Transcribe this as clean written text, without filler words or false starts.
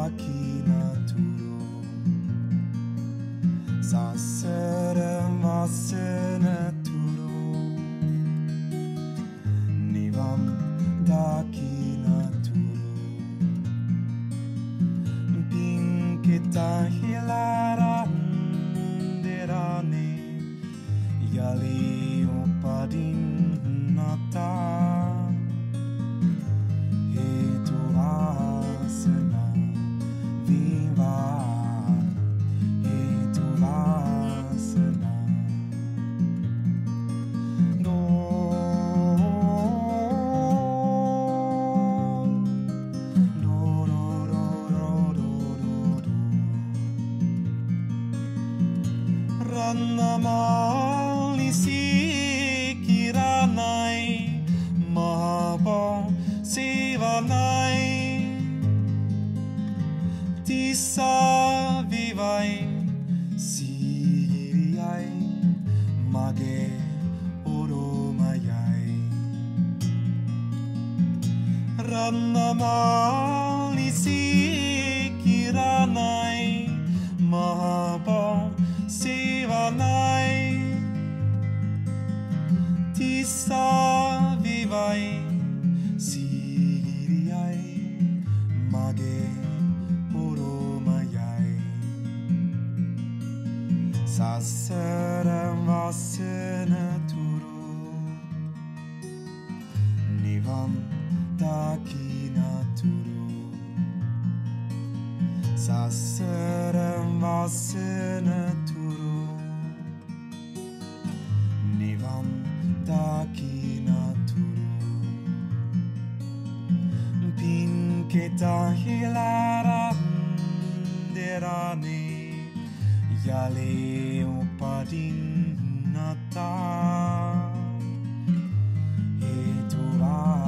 dakina Thuru Sasara Wasana Thuru Nivan dakina Thuru Pinkita hilaran derane Yali opadin nata Itu wasana viva Itu wasana Do Do do do do do do do Ranamali sikiranai Mahaba sivanai Tisa vivai Siriai Mage oromayai Ranamali sikiranai Mahaba sivanai Tisa vivai Siriai Mage oromayai Sasara Wasana Thuru Nivan dakina Thuru Sasara Wasana Thuru Nivan dakina Thuru Pinkita hilaran derane Yale opadin nata Itu